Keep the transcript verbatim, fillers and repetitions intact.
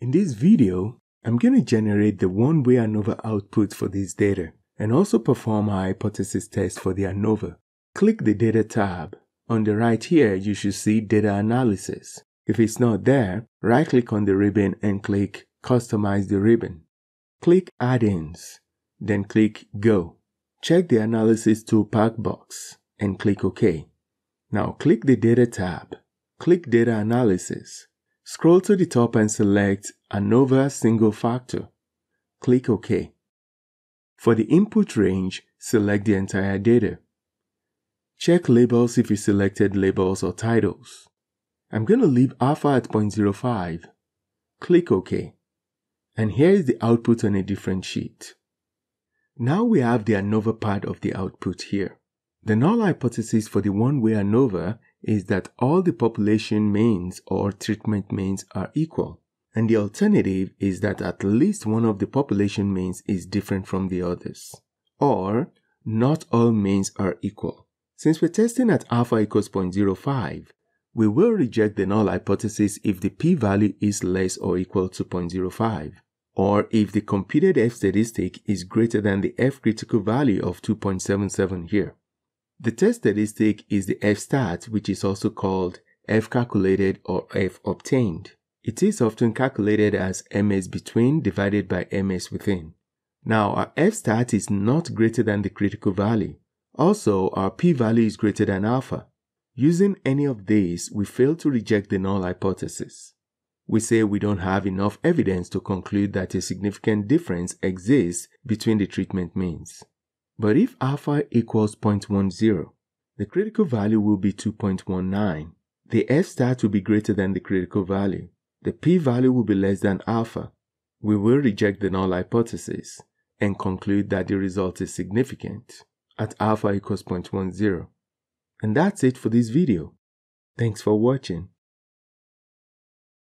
In this video, I'm going to generate the one-way ANOVA output for this data and also perform a hypothesis test for the ANOVA. Click the Data tab. On the right here, you should see Data Analysis. If it's not there, right-click on the ribbon and click Customize the ribbon. Click Add-ins, then click Go. Check the Analysis Toolpath box and click OK. Now click the Data tab. Click Data Analysis. Scroll to the top and select ANOVA Single Factor. Click OK. For the input range, select the entire data. Check labels if you selected labels or titles. I'm going to leave alpha at zero point zero five. Click OK. And here is the output on a different sheet. Now we have the ANOVA part of the output here. The null hypothesis for the one-way ANOVA is that all the population means or treatment means are equal, and the alternative is that at least one of the population means is different from the others, or not all means are equal. Since we're testing at alpha equals zero point zero five, we will reject the null hypothesis if the p-value is less or equal to zero point zero five, or if the computed f-statistic is greater than the f-critical value of two point seven seven here. The test statistic is the f-stat, which is also called f-calculated or f-obtained. It is often calculated as ms between divided by ms within. Now, our f-stat is not greater than the critical value. Also, our p-value is greater than alpha. Using any of these, we fail to reject the null hypothesis. We say we don't have enough evidence to conclude that a significant difference exists between the treatment means. But if alpha equals zero point one zero, the critical value will be two point one nine. The f-stat will be greater than the critical value. The p-value will be less than alpha. We will reject the null hypothesis and conclude that the result is significant at alpha equals zero point one zero. And that's it for this video. Thanks for watching.